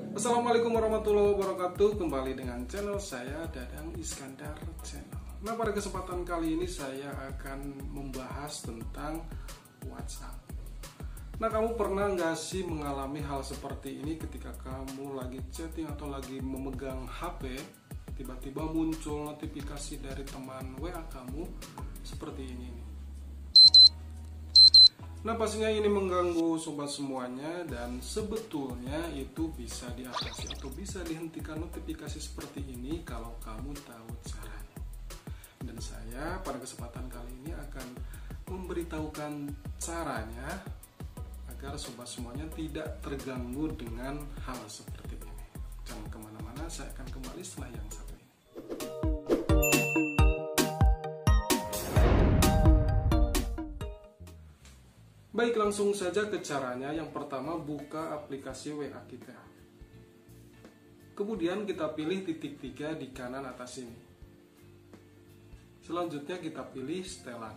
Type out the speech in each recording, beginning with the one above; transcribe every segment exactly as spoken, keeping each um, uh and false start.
Assalamualaikum warahmatullahi wabarakatuh. Kembali dengan channel saya, Dadang Iskandar Channel. Nah, pada kesempatan kali ini saya akan membahas tentang WhatsApp. Nah, kamu pernah nggak sih mengalami hal seperti ini ketika kamu lagi chatting atau lagi memegang H P, tiba-tiba muncul notifikasi dari teman W A kamu seperti ini nih. Nah, pastinya ini mengganggu sobat semuanya, dan sebetulnya itu bisa diatasi atau bisa dihentikan notifikasi seperti ini kalau kamu tahu caranya. Dan saya pada kesempatan kali ini akan memberitahukan caranya agar sobat semuanya tidak terganggu dengan hal seperti ini. Jangan kemana-mana, saya akan kembali setelah yang satu ini. Baik, langsung saja ke caranya. Yang pertama, buka aplikasi W A kita. Kemudian kita pilih titik tiga di kanan atas ini. Selanjutnya kita pilih setelan.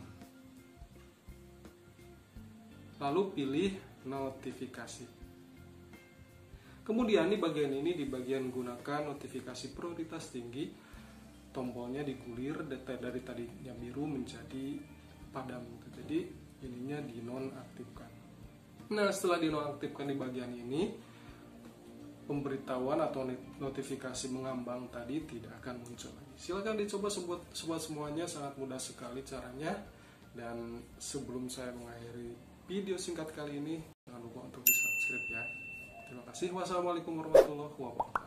Lalu pilih notifikasi. Kemudian di bagian ini, di bagian gunakan notifikasi prioritas tinggi, tombolnya digulir dari tadinya biru menjadi padam. Jadi ininya dinonaktifkan. Nah, setelah dinonaktifkan di bagian ini, pemberitahuan atau notifikasi mengambang tadi tidak akan muncul lagi. Silahkan dicoba sobat, sobat semuanya, sangat mudah sekali caranya. Dan sebelum saya mengakhiri video singkat kali ini, jangan lupa untuk di subscribe ya. Terima kasih. Wassalamualaikum warahmatullahi wabarakatuh.